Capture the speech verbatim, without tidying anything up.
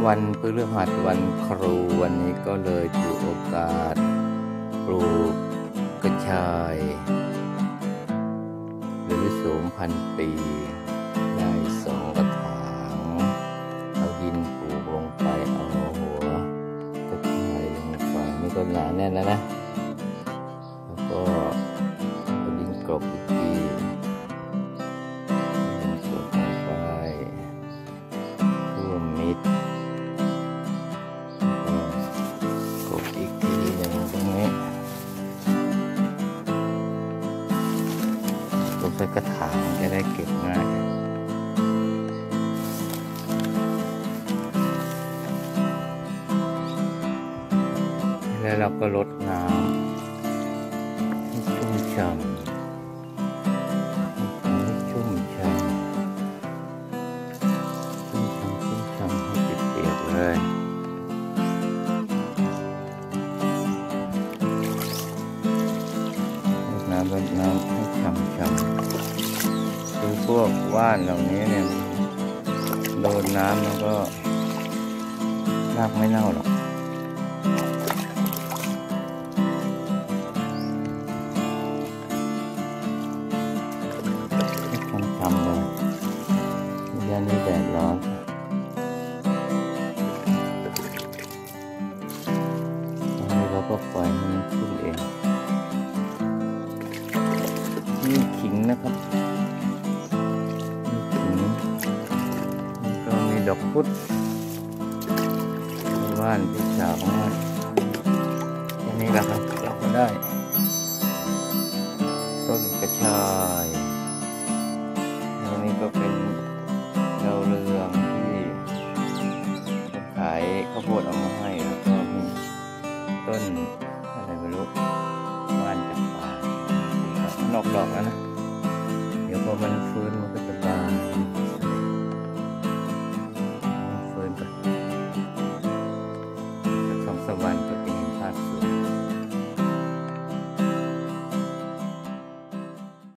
วันพฤหัสวันครูวันนี้ก็เลยถือโอกาสปลูกกระชายหรือโสมพันปีได้สองกระถางเอาดินปลูกลงไปเอาหัวกระชายลงไปนี่ก็หนาแน่นแล้วนะแล้วก็เอาดินกลบอีกทีดินกลบลงไปท่วมมิดกลบอีกทีหนึ่งตรงนี้กลบใส่กระถางจะได้เก็บง่ายแล้วเราก็ลดน้ำให้ชุ่มฉ่ำให้ชุ่มฉ่ำชุ่มฉ่ำชุ่มฉ่ำให้เปียกๆเลยลดน้ำลดน้ำให้ฉ่ำฉ่ำคือพวกว่านเหล่านี้เนี่ยโดนน้ำมันก็รากไม่เน่าหรอกทำเลยย่านนี้แดดร้อนตอนนี้เราก็ปล่อยมันขึ้นเองนี่ขิงนะครับนี่ขิงแล้วก็มีดอกพุธว่านที่สาวมากอันนี้แหละครับเราก็ได้ต้นกระชายอันนี้ก็เป็นดาวเรืองที่ขายข้าวโพดเอามาให้แล้วก็มีต้นอะไรไม่รู้ว่านจากป่านอกดอกแล้วนะเดี๋ยวพอมัน